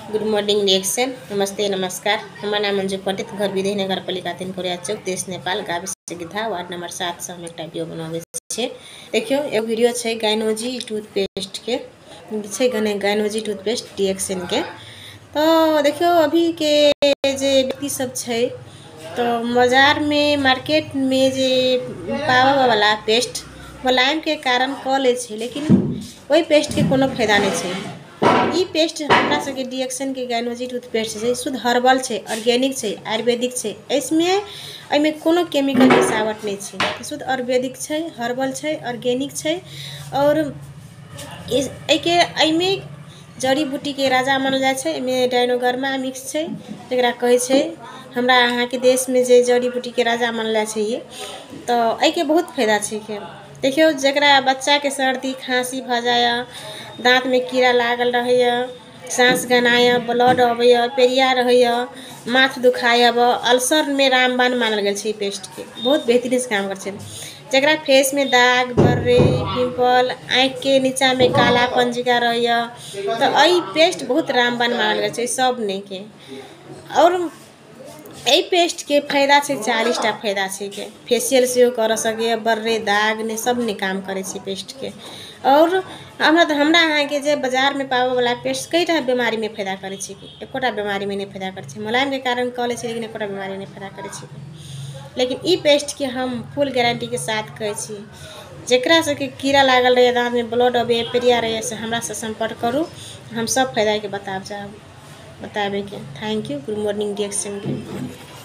Good morning reaction. नमस्ते नमस्कार। हमारा नाम मंजू पंडित, घर विधि नगर पालिका 3 कोरिया चौक, देश नेपाल, गाविस गिधा, वार्ड नंबर 7 से हम एक वीडियो बनावे छे। देखियो एक वीडियो छे गायनोजी टूथपेस्ट के छे, गायनोजी टूथपेस्ट रिएक्शन के। तो देखियो अभी के जे व्यक्ति सब छे तो बाजार में मार्केट में जे पावा वाला पेस्ट मुलायम के कारण क ले छे, लेकिन वही पेस्ट के कोनो फायदा नहीं छे। ई पेस्ट हमरा सबके रिएक्शन के गायनोजी टूथपेस्ट है, शुद्ध हर्बल है, ऑर्गेनिक है, आयुर्वेदिक है। इसमें कोनो केमिकल मिलावट नहीं है, शुद्ध आयुर्वेदिक है, हर्बल है, ऑर्गेनिक है। और इस जड़ी बूटी के राजा मानल जाए छे। इमे डायनोगर्मा मिक्स है, जरा कहे छे हमरा यहाँ के देश में जे जड़ी बूटी के राजा मानल जाए छे। ये तो के बहुत फायदा है। देखियो जरा बच्चा के सर्दी खांसी भ जाए, दांत में कीड़ा लागल रहे, सांस गनाय, ब्लड अबे, पेरिया रहे, माथ दुखायब, अल्सर में रामबाण मानल गया है। पेस्ट के बहुत बेहतरीन से काम कर। जरा फेस में दाग बर्रे पिंपल, आँख के नीचा में काला पंजिका रहे, तो आई पेस्ट बहुत रामबाण मानल गया है सब ने के। और यही पेस्ट के फायदा है 40टा फायदा है के। फेशियल से कर सके, बर्रे दाग ने सब ने काम करे पेस्ट के। और हमरा यहाँ के जे बाजार में पावे वाला पेस्ट कईटा बीमारी में फायदा करे छे कि एकोटा बीमारी में नहीं फायदा करे छे। मुलायम के कारण कह ले छे, लेकिन एकोटा बीमारी नहीं फायदा करे छे। लेकिन ई पेस्ट के हम फुल गारंटी के साथ कहे छी, जकरा से के कीड़ा लागल रहे, दांत में ब्लड अबे, पेरिया रहे, से हमरा से संपर्क करू, हम सब फायदा के बताबे के। Thank you. Good morning reaction के।